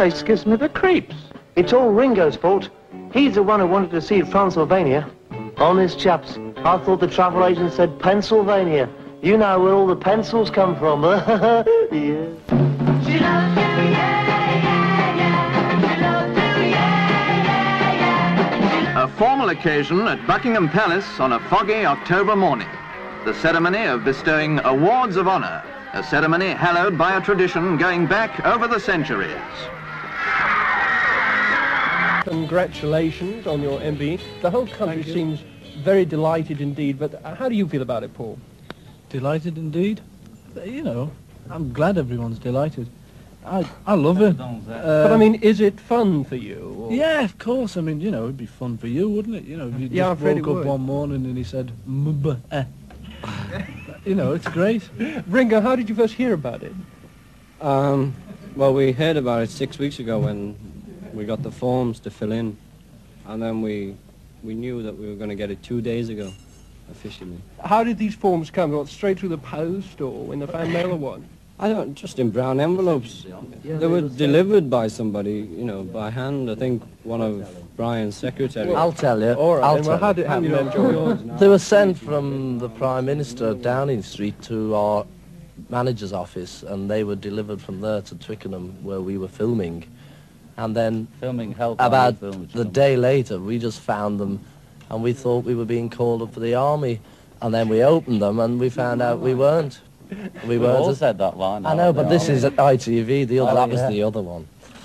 place gives me the creeps. It's all Ringo's fault. He's the one who wanted to see Transylvania. Honest chaps, I thought the travel agent said Pennsylvania. You know where all the pencils come from. Yeah. She loves you, yeah, yeah, yeah. She loves you, yeah, yeah, yeah. A formal occasion at Buckingham Palace on a foggy October morning. The ceremony of bestowing awards of honour, a ceremony hallowed by a tradition going back over the centuries. Congratulations on your MBE. The whole country seems very delighted indeed, but how do you feel about it, Paul? Delighted indeed. You know, I'm glad everyone's delighted. I love it. But I mean, is it fun for you? Or? Yeah, of course. I mean, you know, it'd be fun for you, wouldn't it? You know, if you Yeah, just woke up one morning and he said, you know, it's great. Ringo, how did you first hear about it? Well, we heard about it 6 weeks ago when we got the forms to fill in, and then we knew that we were going to get it 2 days ago, officially. How did these forms come? What, straight through the post or in the fan mail or what? I don't, just in brown envelopes. Yeah, they were delivered by somebody, you know, by hand. I think one of Brian's secretaries. Well, I'll tell you. All right, I'll well, tell how did it happen then, George? They were sent from the Prime Minister at Downing Street to our manager's office, and they were delivered from there to Twickenham, where we were filming. And then about the day later, we just found them, and we thought we were being called up for the army. And then we opened them, and we found out we weren't. We weren't. all said that line. I know, but this is at ITV. The other, that was the other one.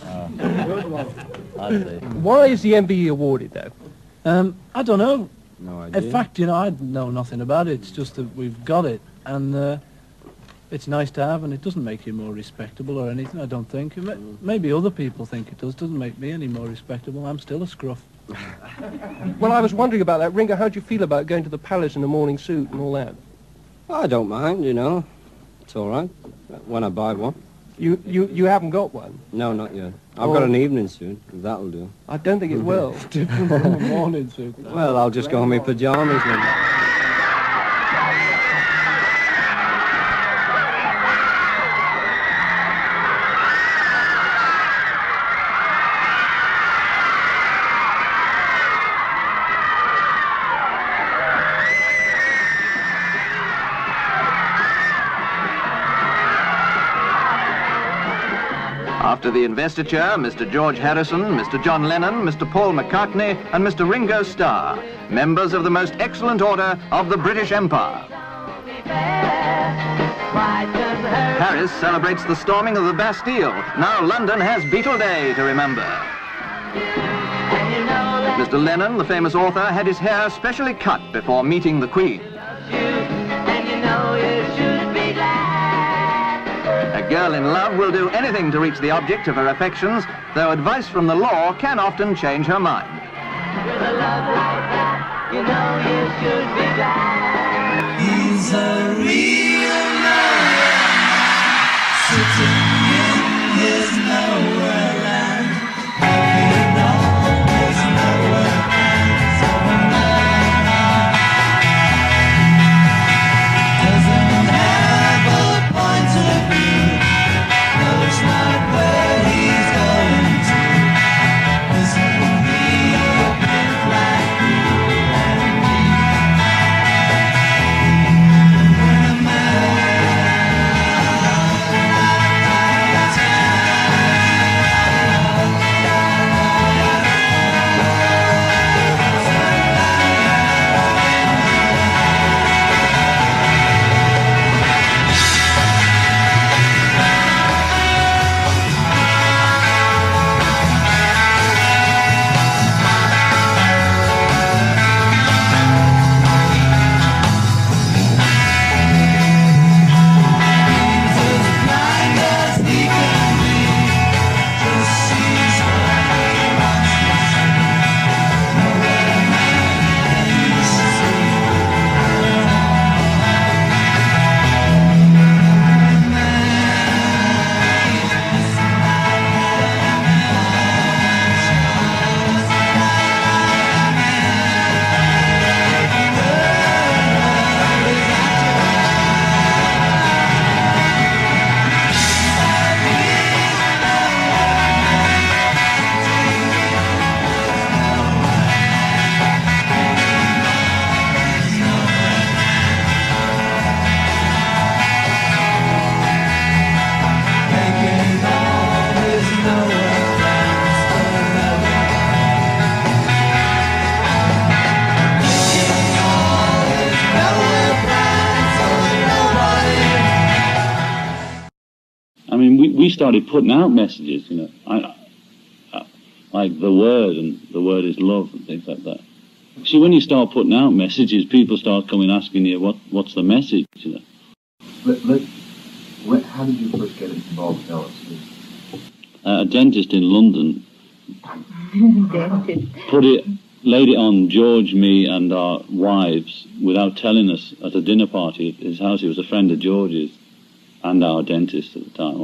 I see. Why is the MBE awarded, though? I don't know. No idea. In fact, you know, I know nothing about it. It's just that we've got it, and it's nice to have, and it doesn't make you more respectable or anything, I don't think. Maybe other people think it does. Doesn't make me any more respectable. I'm still a scruff. Well, I was wondering about that. Ringo, how do you feel about going to the palace in a morning suit and all that? I don't mind, you know. It's all right when I buy one. You haven't got one? No, not yet. I've got an evening suit. That'll do. I don't think it will. Different from a morning suit. Well, I'll just go in my pajamas then. After the investiture, Mr. George Harrison, Mr. John Lennon, Mr. Paul McCartney, and Mr. Ringo Starr, members of the most excellent order of the British Empire. Paris celebrates the storming of the Bastille. Now London has Beetle Day to remember. Mr. Lennon, the famous author, had his hair specially cut before meeting the Queen. A girl in love will do anything to reach the object of her affections, though advice from the law can often change her mind. With a love like that, you know you should be glad. He's a real man, sitting in his nowhere land. Having all his nowhere plans of a man. Doesn't have a point of view, knows not where he's going to. Isn't he a bit like you and me? we started putting out messages, you know, like the word is love and things like that. See, when you start putting out messages, people start coming asking you, what's the message, you know. How did you first get involved with LSD? A dentist in London laid it on George, me, and our wives without telling us at a dinner party at his house. He was a friend of George's and our dentist at the time.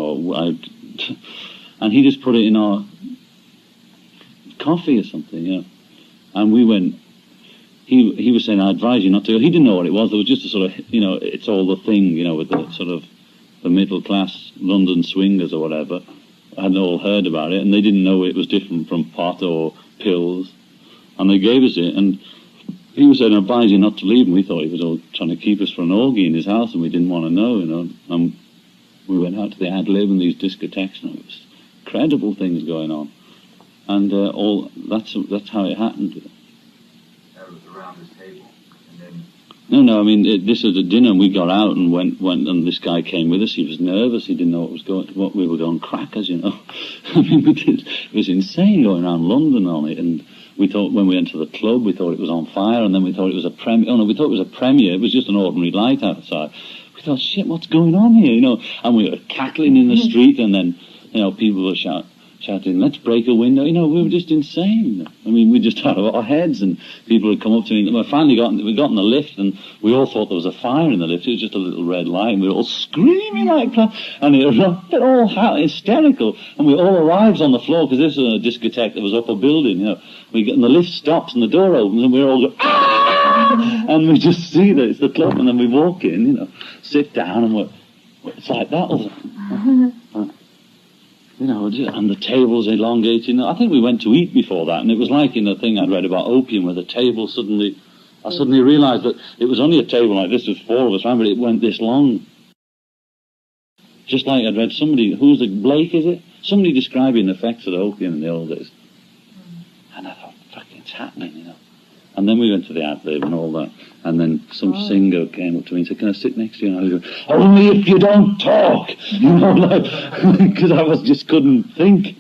And he just put it in our coffee or something, you know. And we went. He was saying, I advise you not to. He didn't know what it was. There was just a sort of, you know, it's all the thing, you know, with the sort of the middle class London swingers or whatever. I hadn't all heard about it, and they didn't know it was different from pot or pills. And they gave us it, and he was saying, I advise you not to leave. And we thought he was all trying to keep us for an orgy in his house, and we didn't want to know, you know. And we went out to the Ad Lib and these discotheques, and it was incredible things going on. And that's how it happened. Around this table, and then... No, I mean, this was a dinner, and we got out and went, and this guy came with us. He was nervous. He didn't know what we were going crackers, you know. I mean, it was insane going around London on it, and we thought when we went to the club, we thought it was on fire, and then we thought it was a premiere. Oh no, we thought it was a premiere. It was just an ordinary light outside. We thought, shit, what's going on here, you know? And we were cackling in the street, and then, you know, people were shouting, let's break a window. You know, we were just insane. I mean, we just out of our heads, and people would come up to me. We finally got in the lift, and we all thought there was a fire in the lift. It was just a little red light, and we were all screaming like that, and it was all hysterical. And we all arrived on the floor, because this was a discotheque that was up a building, you know. And the lift stops, and the door opens, and we all go, ah! And we just see that it's the club, and then we walk in, you know, sit down, and it's like that. You know, and the tables elongating. I think we went to eat before that, and it was like in the thing I'd read about opium, where the table I suddenly realised that it was only a table like this with four of us around, but it went this long. Just like I'd read Blake, is it? Somebody describing the effects of the opium in the old days. And I thought, fucking, it's happening, you know. And then we went to the Ad Lib and all that. And then some singer came up to me and said, can I sit next to you? And I was going, only if you don't talk. You know, like, because I just couldn't think.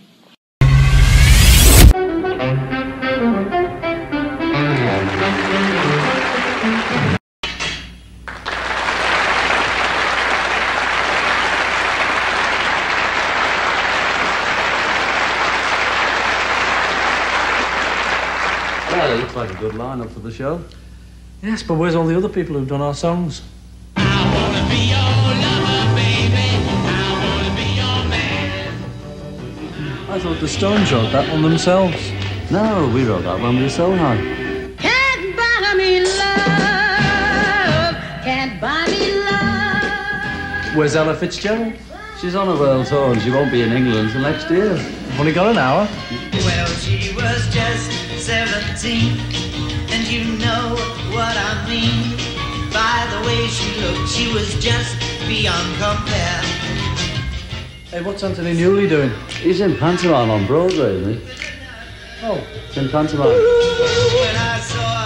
Well, it looks like a good lineup for the show. Yes, but where's all the other people who've done our songs? I wanna be your lover, baby. I wanna be your man. I thought the Stones wrote that one themselves. No, we wrote that when we were so high. Can't buy me love. Can't buy me love. Where's Ella Fitzgerald? She's on a world tour and she won't be in England until next year. I've only got an hour. Well, she was just 17, and you know what I mean. By the way she looked, she was just beyond compare. Hey, what's Anthony Newley doing? He's in pantomime on Broadway, isn't he? Oh. He's in pantomime. When I saw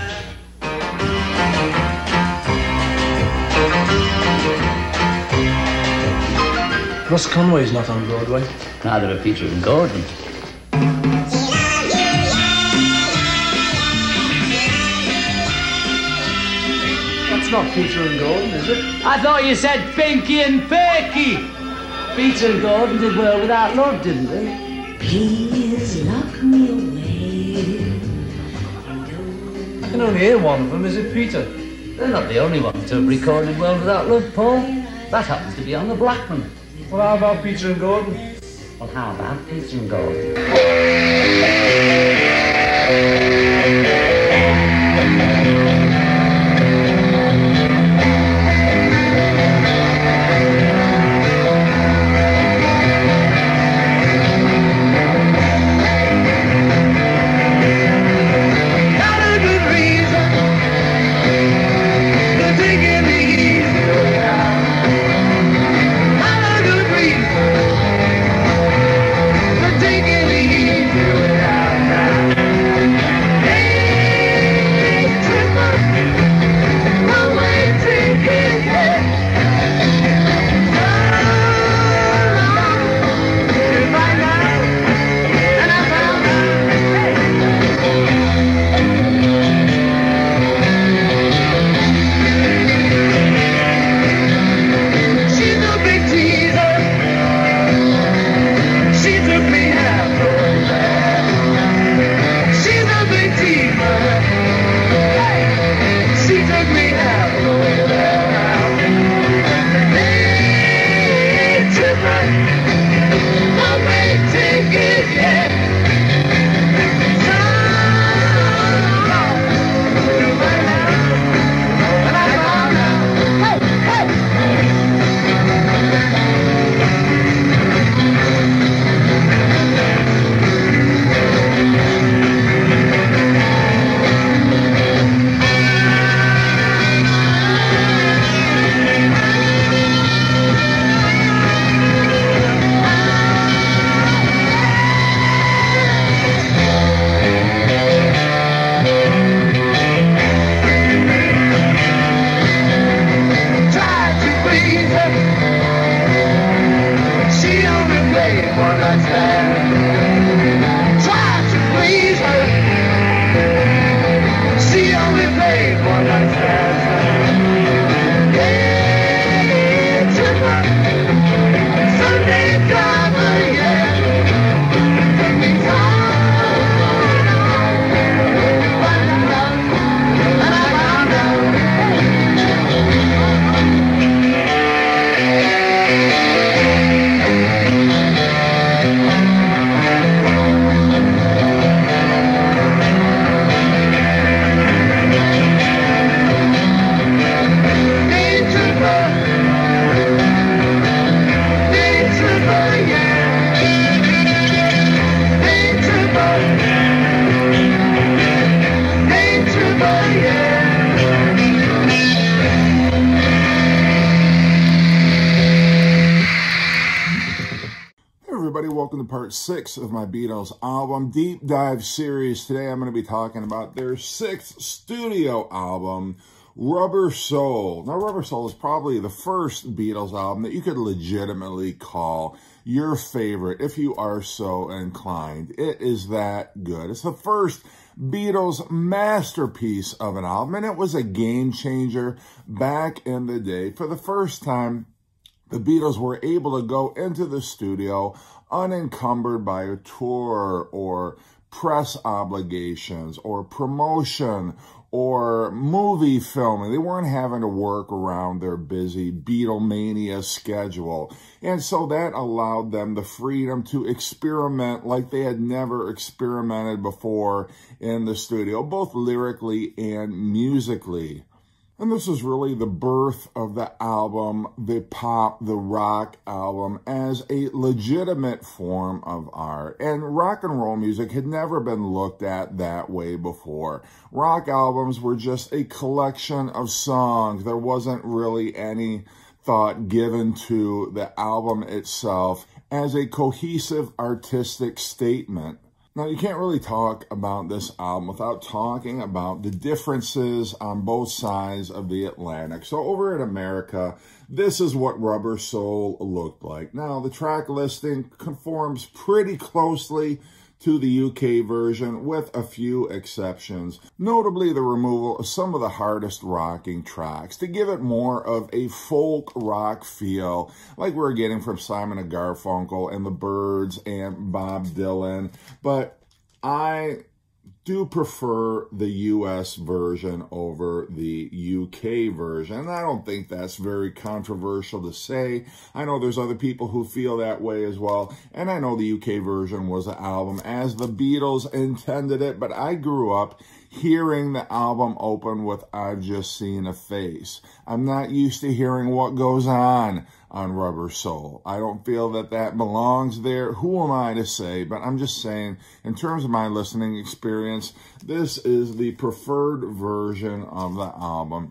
her. Russ Conway's not on Broadway. Neither are Peter and Gordon. That's not Peter and Gordon, is it? I thought you said Pinky and Perky. Peter and Gordon did well without love, didn't they? Please lock me away. I can only hear one of them. Is it Peter? They're not the only ones to have recorded Well Without Love, Paul. That happens to be on the Blackman. Well, how about Peter and Gordon? Well, how about Peter and Gordon? Hey! welcome to part 6 of my Beatles album deep dive series. Today I'm going to be talking about their 6th studio album, Rubber Soul. Now, Rubber Soul is probably the first Beatles album that you could legitimately call your favorite if you are so inclined. It is that good. It's the first Beatles masterpiece of an album, and it was a game changer back in the day. For the first time, the Beatles were able to go into the studio unencumbered by a tour or press obligations or promotion or movie filming. They weren't having to work around their busy Beatlemania schedule. And so that allowed them the freedom to experiment like they had never experimented before in the studio, both lyrically and musically. And this is really the birth of the album, the pop, the rock album, as a legitimate form of art. And rock and roll music had never been looked at that way before. Rock albums were just a collection of songs. There wasn't really any thought given to the album itself as a cohesive artistic statement. Now, you can't really talk about this album without talking about the differences on both sides of the Atlantic. So over in America, this is what Rubber Soul looked like. Now, the track listing conforms pretty closely to the UK version with a few exceptions, notably the removal of some of the hardest rocking tracks to give it more of a folk rock feel like we're getting from Simon and Garfunkel and the Byrds and Bob Dylan. But I do prefer the US version over the UK version. I don't think that's very controversial to say. I know there's other people who feel that way as well. And I know the UK version was the album as the Beatles intended it, but I grew up hearing the album open with I've Just Seen a Face. I'm not used to hearing What Goes On Rubber Soul. I don't feel that that belongs there. Who am I to say? But I'm just saying, in terms of my listening experience, this is the preferred version of the album.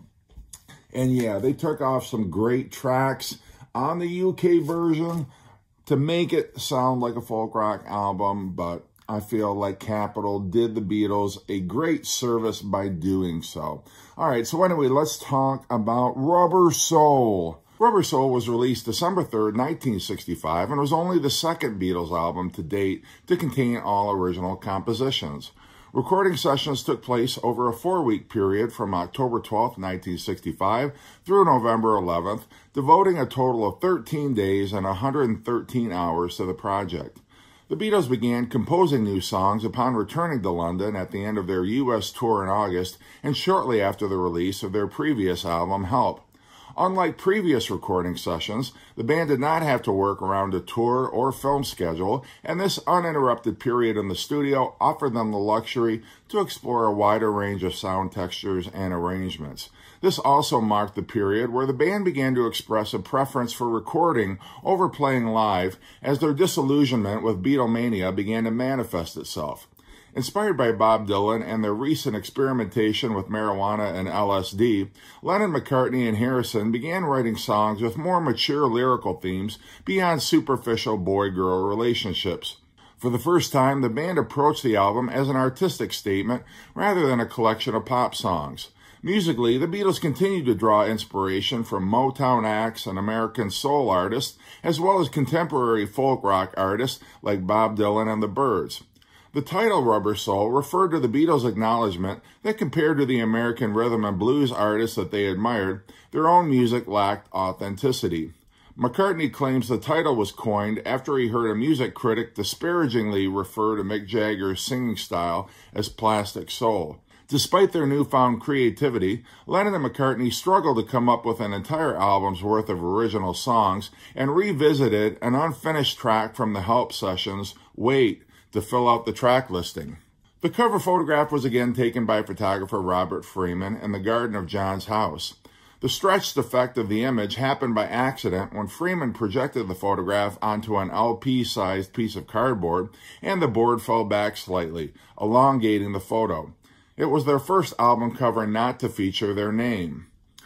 And yeah, they took off some great tracks on the UK version to make it sound like a folk rock album, but I feel like Capitol did the Beatles a great service by doing so. All right, so anyway, let's talk about Rubber Soul. Rubber Soul was released December 3rd, 1965, and was only the second Beatles album to date to contain all original compositions. Recording sessions took place over a 4-week period from October 12th, 1965 through November 11th, devoting a total of 13 days and 113 hours to the project. The Beatles began composing new songs upon returning to London at the end of their U.S. tour in August and shortly after the release of their previous album, Help. Unlike previous recording sessions, the band did not have to work around a tour or film schedule, and this uninterrupted period in the studio offered them the luxury to explore a wider range of sound textures and arrangements. This also marked the period where the band began to express a preference for recording over playing live as their disillusionment with Beatlemania began to manifest itself. Inspired by Bob Dylan and their recent experimentation with marijuana and LSD, Lennon, McCartney, and Harrison began writing songs with more mature lyrical themes beyond superficial boy-girl relationships. For the first time, the band approached the album as an artistic statement rather than a collection of pop songs. Musically, the Beatles continued to draw inspiration from Motown acts and American soul artists, as well as contemporary folk rock artists like Bob Dylan and the Byrds. The title Rubber Soul referred to the Beatles' acknowledgement that compared to the American rhythm and blues artists that they admired, their own music lacked authenticity. McCartney claims the title was coined after he heard a music critic disparagingly refer to Mick Jagger's singing style as plastic soul. Despite their newfound creativity, Lennon and McCartney struggled to come up with an entire album's worth of original songs and revisited an unfinished track from the Help sessions, Wait, to fill out the track listing. The cover photograph was again taken by photographer Robert Freeman in the garden of John's house. The stretched effect of the image happened by accident when Freeman projected the photograph onto an LP-sized piece of cardboard, and the board fell back slightly, elongating the photo. It was their first album cover not to feature their name.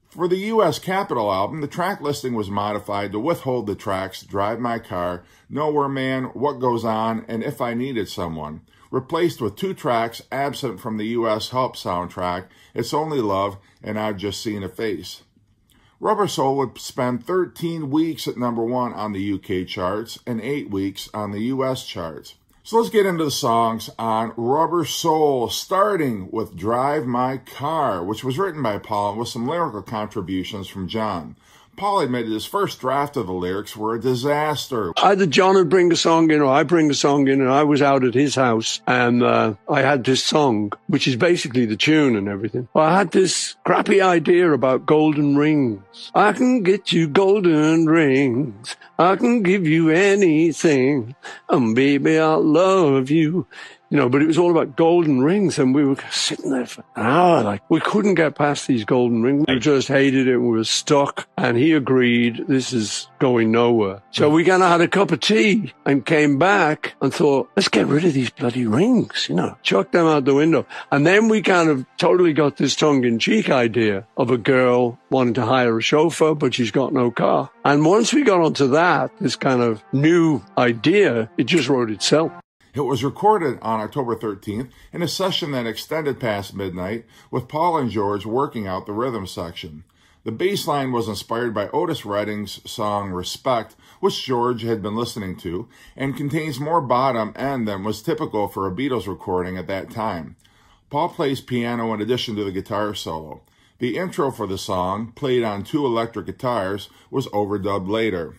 For the U.S. Capitol album, the track listing was modified to withhold the tracks Drive My Car, Nowhere Man, What Goes On, and If I Needed Someone, replaced with 2 tracks absent from the U.S. Help soundtrack, It's Only Love and I've Just Seen a Face. Rubber Soul would spend 13 weeks at #1 on the UK charts and 8 weeks on the US charts. So let's get into the songs on Rubber Soul, starting with Drive My Car, which was written by Paul with some lyrical contributions from John. Paul admitted his first draft of the lyrics were a disaster. Either John would bring a song in or I bring a song in, and I was out at his house and I had this song, which is basically the tune and everything. I had this crappy idea about golden rings. I can get you golden rings. I can give you anything. And baby, I love you. You know, but it was all about golden rings, and we were sitting there for an hour, like, we couldn't get past these golden rings. We just hated it, we were stuck, and he agreed, this is going nowhere. So we kind of had a cup of tea and came back and thought, let's get rid of these bloody rings, you know, chuck them out the window. And then we kind of totally got this tongue-in-cheek idea of a girl wanting to hire a chauffeur, but she's got no car. And once we got onto that, this kind of new idea, it just wrote itself. It was recorded on October 13th in a session that extended past midnight, with Paul and George working out the rhythm section. The bass line was inspired by Otis Redding's song Respect, which George had been listening to, and contains more bottom end than was typical for a Beatles recording at that time. Paul plays piano in addition to the guitar solo. The intro for the song, played on 2 electric guitars, was overdubbed later.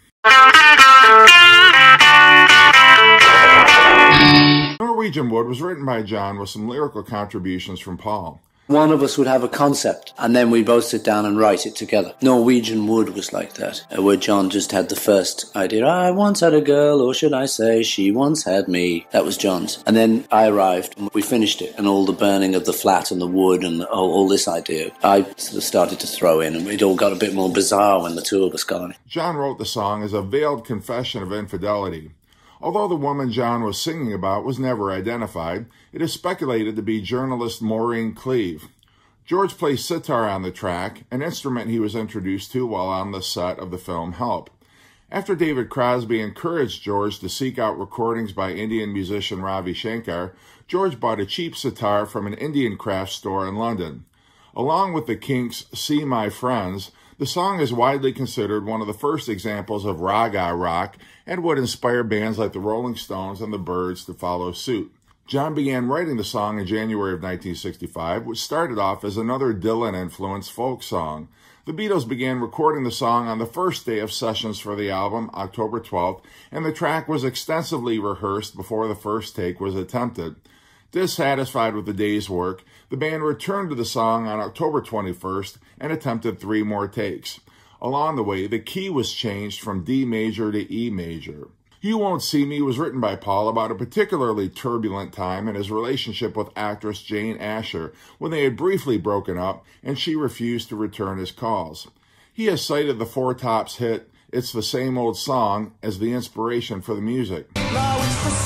Norwegian Wood was written by John with some lyrical contributions from Paul. One of us would have a concept, and then we both sit down and write it together. Norwegian Wood was like that, where John just had the first idea. I once had a girl, or should I say, she once had me. That was John's. And then I arrived, and we finished it, and all the burning of the flat and the wood and all this idea, I sort of started to throw in, and it all got a bit more bizarre when the 2 of us got on it. John wrote the song as a veiled confession of infidelity. Although the woman John was singing about was never identified, it is speculated to be journalist Maureen Cleave. George plays sitar on the track, an instrument he was introduced to while on the set of the film Help. After David Crosby encouraged George to seek out recordings by Indian musician Ravi Shankar, George bought a cheap sitar from an Indian craft store in London. Along with the Kinks' See My Friends, the song is widely considered one of the first examples of raga rock and would inspire bands like the Rolling Stones and the Byrds to follow suit. John began writing the song in January of 1965, which started off as another Dylan-influenced folk song. The Beatles began recording the song on the first day of sessions for the album, October 12th, and the track was extensively rehearsed before the first take was attempted. Dissatisfied with the day's work, the band returned to the song on October 21st and attempted 3 more takes. Along the way, the key was changed from D major to E major. You Won't See Me was written by Paul about a particularly turbulent time in his relationship with actress Jane Asher when they had briefly broken up and she refused to return his calls. He has cited the Four Tops hit It's the Same Old Song as the inspiration for the music. Now it's the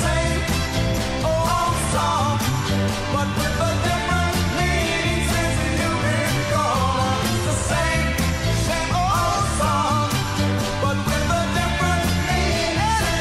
same old song, but with a different meaning since you've been gone. It's the same old song, but with a different meaning.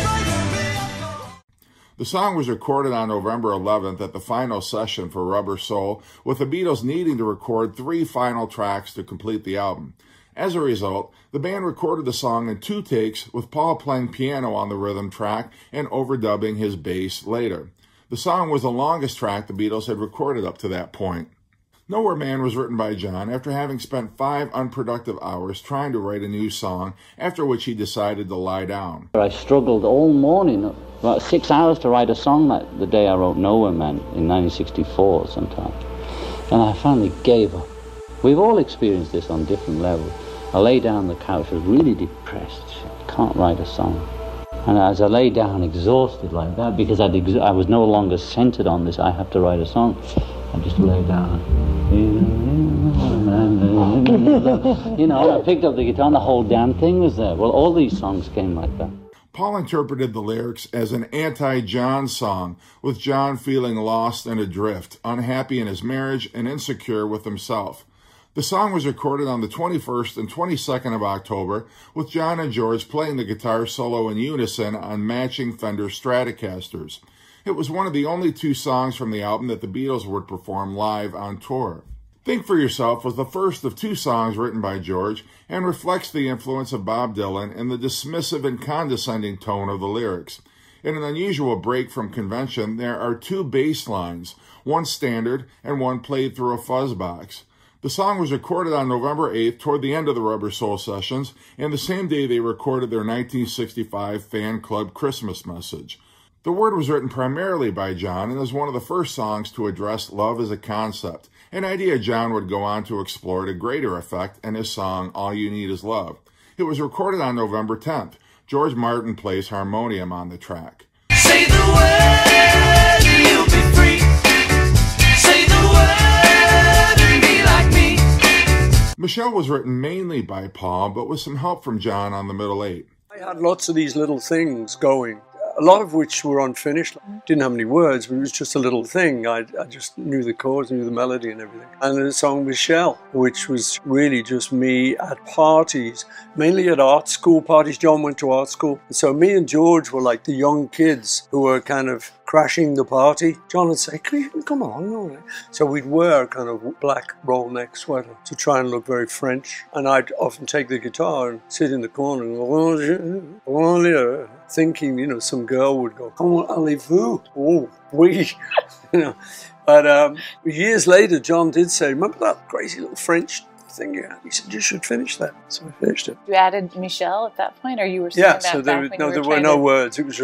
The song was recorded on November 11th at the final session for Rubber Soul, with the Beatles needing to record 3 final tracks to complete the album. As a result, the band recorded the song in 2 takes, with Paul playing piano on the rhythm track and overdubbing his bass later. The song was the longest track the Beatles had recorded up to that point. Nowhere Man was written by John after having spent 5 unproductive hours trying to write a new song, after which he decided to lie down. I struggled all morning, about 6 hours to write a song like the day I wrote Nowhere Man in 1964 sometime. And I finally gave up. We've all experienced this on different levels. I lay down on the couch, I was really depressed. Can't write a song. And as I lay down exhausted like that, because I was no longer centered on this, I have to write a song, I just lay down. You know, I picked up the guitar and the whole damn thing was there. Well, all these songs came like that. Paul interpreted the lyrics as an anti-John song, with John feeling lost and adrift, unhappy in his marriage and insecure with himself. The song was recorded on the 21st and 22nd of October, with John and George playing the guitar solo in unison on matching Fender Stratocasters. It was one of the only 2 songs from the album that the Beatles would perform live on tour. Think for Yourself was the first of 2 songs written by George and reflects the influence of Bob Dylan and the dismissive and condescending tone of the lyrics. In an unusual break from convention, there are 2 bass lines, one standard and one played through a fuzz box. The song was recorded on November 8th toward the end of the Rubber Soul sessions, and the same day they recorded their 1965 fan club Christmas message. The word was written primarily by John and is one of the first songs to address love as a concept, an idea John would go on to explore to greater effect in his song All You Need Is Love. It was recorded on November 10th. George Martin plays harmonium on the track. Say the word and you'll be free. Say the word and be like me. Michelle was written mainly by Paul, but with some help from John on the middle 8. I had lots of these little things going, a lot of which were unfinished. Didn't have any words, but it was just a little thing. I just knew the chords, knew the melody and everything. And then the song Michelle, which was really just me at parties, mainly at art school parties. John went to art school. So me and George were like the young kids who were kind of crashing the party. John would say, come along. So we'd wear kind of black roll neck sweater to try and look very French. And I'd often take the guitar and sit in the corner and thinking, you know, some girl would go, comment allez-vous? Oh, oui. You know. But years later, John did say, remember that crazy little French thing you had? He said, you should finish that. So I finished it. You added Michelle at that point, or you were singing Yeah, that so there back when you were no words. It was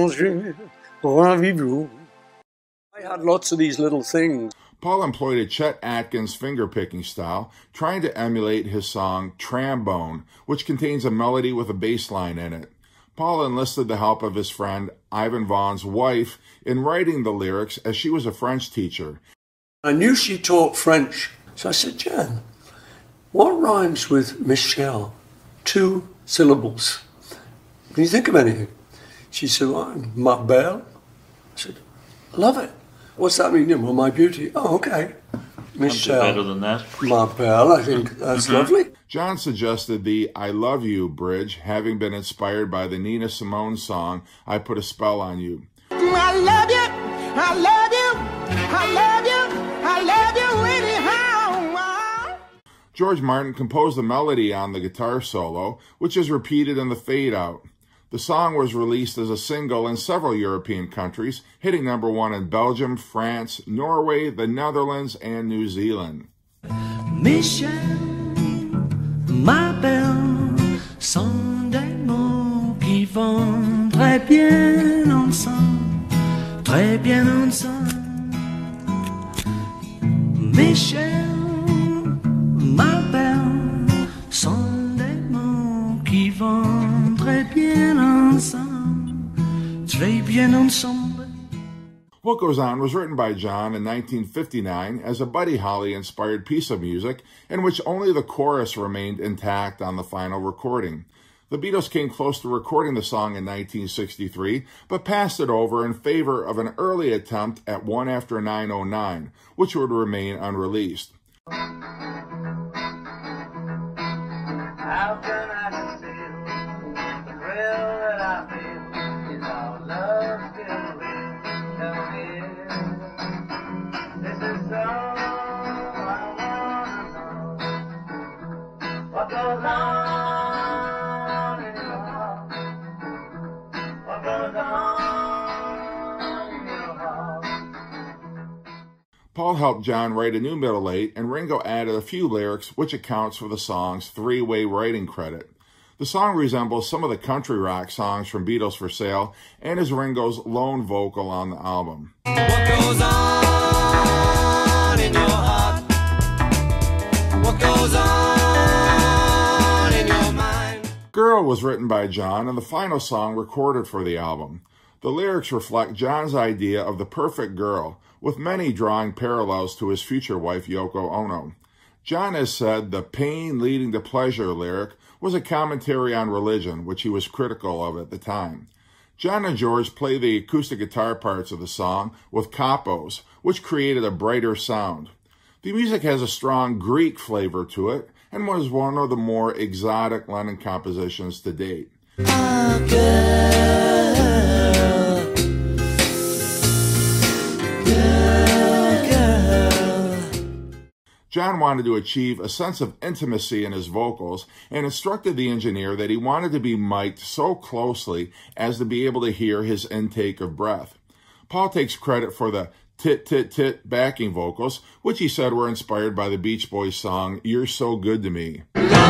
I had lots of these little things. Paul employed a Chet Atkins finger-picking style, trying to emulate his song Trombone, which contains a melody with a bass line in it. Paul enlisted the help of his friend Ivan Vaughan's wife in writing the lyrics, as she was a French teacher. I knew she taught French, so I said, Jan, what rhymes with Michelle? 2 syllables. Can you think of anything? She said, ma belle. I said, love it. What's that mean? Well, my beauty. Oh, okay. Michelle. Better than that. Ma belle, I think that's lovely. John suggested the I Love You bridge, having been inspired by the Nina Simone song, I Put a Spell on You. I love you, I love you, I love you, I love you anyhow. George Martin composed the melody on the guitar solo, which is repeated in the fade out. The song was released as a single in several European countries, hitting #1 in Belgium, France, Norway, the Netherlands, and New Zealand. Michelle, ma belle, sont des mots qui vont très bien ensemble, très bien ensemble. Michelle, ma belle, sont des mots qui vont très bien ensemble, très bien ensemble. What Goes On was written by John in 1959 as a Buddy Holly-inspired piece of music in which only the chorus remained intact on the final recording. The Beatles came close to recording the song in 1963, but passed it over in favor of an early attempt at One After 909, which would remain unreleased. How can I conceal the thrill that I feel? Is our love still real? Tell me if this is all I wanna know. What goes on in your heart? What goes on in your heart? Paul helped John write a new middle eight, and Ringo added a few lyrics, which accounts for the song's three-way writing credit. The song resembles some of the country rock songs from Beatles for Sale and is Ringo's lone vocal on the album. What goes on in your heart? What goes on in your mind? Girl was written by John and the final song recorded for the album. The lyrics reflect John's idea of the perfect girl, with many drawing parallels to his future wife Yoko Ono. John has said the pain leading to pleasure lyric was a commentary on religion, which he was critical of at the time. John and George play the acoustic guitar parts of the song with capos, which created a brighter sound. The music has a strong Greek flavor to it and was one of the more exotic Lennon compositions to date. John wanted to achieve a sense of intimacy in his vocals and instructed the engineer that he wanted to be mic'd so closely as to be able to hear his intake of breath. Paul takes credit for the tit-tit-tit backing vocals, which he said were inspired by the Beach Boys song, You're So Good to Me.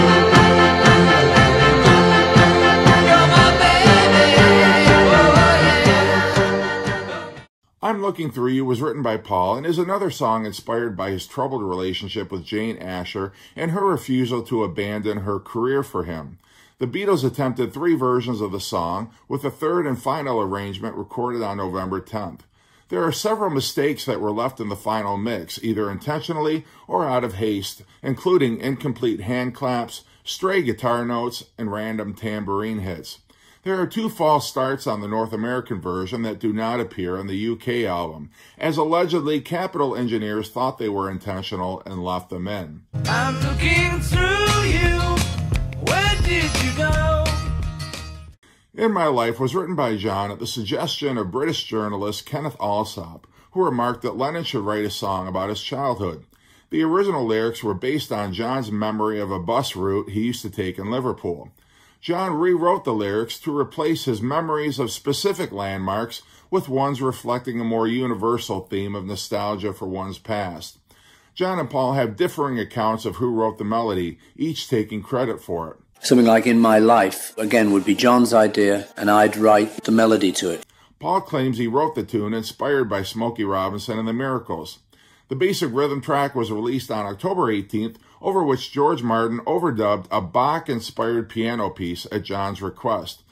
I'm Looking Through You was written by Paul and is another song inspired by his troubled relationship with Jane Asher and her refusal to abandon her career for him. The Beatles attempted 3 versions of the song, with a third and final arrangement recorded on November 10th. There are several mistakes that were left in the final mix, either intentionally or out of haste, including incomplete hand claps, stray guitar notes, and random tambourine hits. There are 2 false starts on the North American version that do not appear on the UK album, as allegedly Capitol engineers thought they were intentional and left them in. I'm looking through you. Where did you go? In My Life was written by John at the suggestion of British journalist Kenneth Alsop, who remarked that Lennon should write a song about his childhood. The original lyrics were based on John's memory of a bus route he used to take in Liverpool. John rewrote the lyrics to replace his memories of specific landmarks with ones reflecting a more universal theme of nostalgia for one's past. John and Paul have differing accounts of who wrote the melody, each taking credit for it. Something like In My Life, again, would be John's idea, and I'd write the melody to it. Paul claims he wrote the tune inspired by Smokey Robinson and the Miracles. The basic rhythm track was released on October 18th, over which George Martin overdubbed a Bach-inspired piano piece at John's request.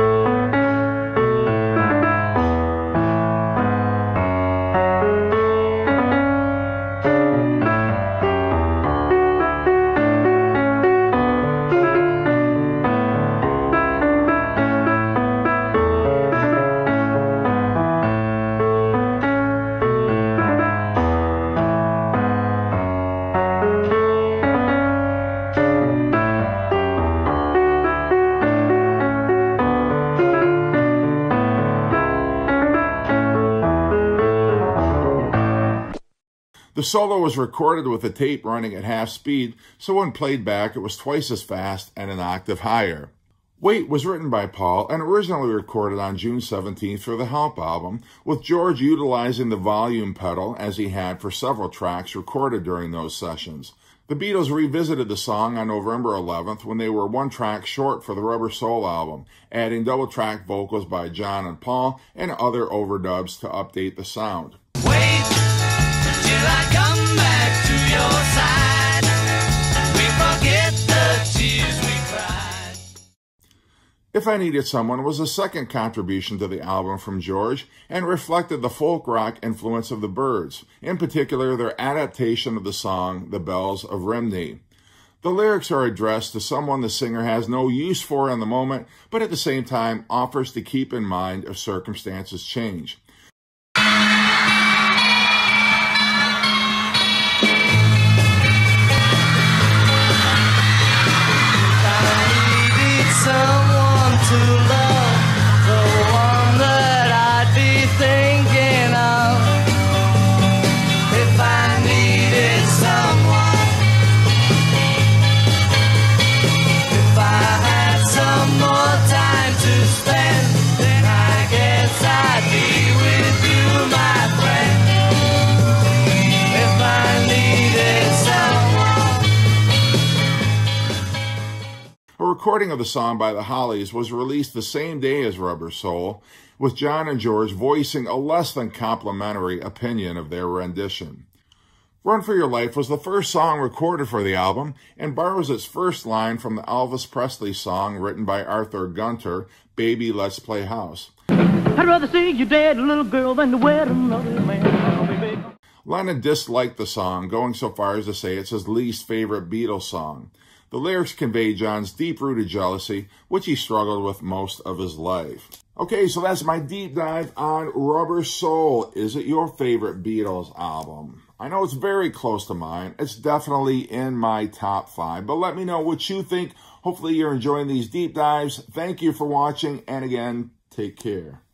The solo was recorded with the tape running at half speed, so when played back it was twice as fast and an octave higher. Wait was written by Paul and originally recorded on June 17th for the Help album, with George utilizing the volume pedal as he had for several tracks recorded during those sessions. The Beatles revisited the song on November 11th when they were 1 track short for the Rubber Soul album, adding double-track vocals by John and Paul and other overdubs to update the sound. Wait till I come back to your side. We forget the tears we cried. If I Needed Someone was the second contribution to the album from George and reflected the folk rock influence of the Byrds, in particular their adaptation of the song The Bells of Rhymney. The lyrics are addressed to someone the singer has no use for in the moment, but at the same time offers to keep in mind if circumstances change. Someone to love, the one that I'd be thinking of. If I needed someone, if I had some more time to spend, then I guess I'd be with you, my friend. If I needed someone. A recording of the song by the Hollies was released the same day as Rubber Soul, with John and George voicing a less than complimentary opinion of their rendition. Run for Your Life was the first song recorded for the album and borrows its first line from the Elvis Presley song written by Arthur Gunter, Baby Let's Play House. I'd rather see you dead, little girl, than to wed another man. Lennon disliked the song, going so far as to say it's his least favorite Beatles song. The lyrics convey John's deep-rooted jealousy, which he struggled with most of his life. Okay, so that's my deep dive on Rubber Soul. Is it your favorite Beatles album? I know it's very close to mine. It's definitely in my top 5. But let me know what you think. Hopefully you're enjoying these deep dives. Thank you for watching. And again, take care.